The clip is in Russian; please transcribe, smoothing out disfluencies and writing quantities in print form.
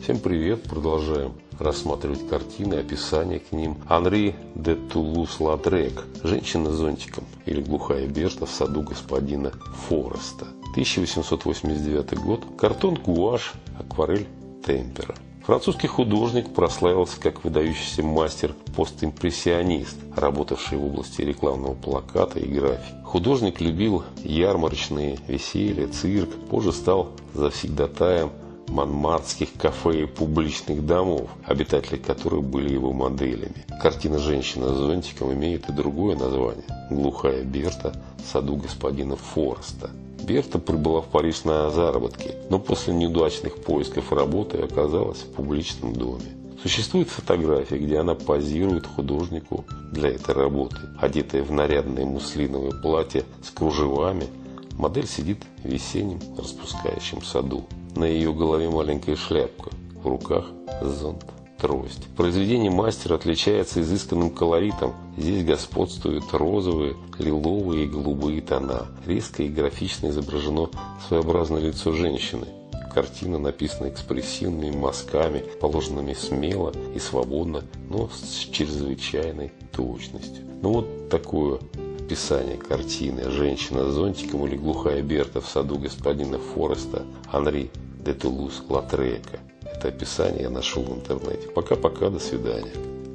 Всем привет! Продолжаем рассматривать картины, описания к ним. Анри де Тулус-Латрек «Женщина с зонтиком» или «Глухая Берта в саду господина Фореста». 1889 год. Картон, гуашь, акварель, темпера. Французский художник прославился как выдающийся мастер-постимпрессионист, работавший в области рекламного плаката и графики. Художник любил ярмарочные веселья, цирк, позже стал завсегдатаем монмартских кафе и публичных домов, обитатели которых были его моделями. Картина «Женщина с зонтиком» имеет и другое название – «Глухая Берта в саду господина Фореста». Берта прибыла в Париж на заработки, но после неудачных поисков работы оказалась в публичном доме. Существует фотография, где она позирует художнику для этой работы. Одетая в нарядное муслиновое платье с кружевами, модель сидит в весеннем распускающем саду. На ее голове маленькая шляпка, в руках зонт, трость. Произведение мастера отличается изысканным колоритом. Здесь господствуют розовые, лиловые и голубые тона. Резко и графично изображено своеобразное лицо женщины. Картина написана экспрессивными мазками, положенными смело и свободно, но с чрезвычайной точностью. Ну вот такое описание картины «Женщина с зонтиком» или «Глухая Берта в саду господина Фореста» Анри де Тулус-Латрека. Это описание я нашел в интернете. Пока-пока, до свидания.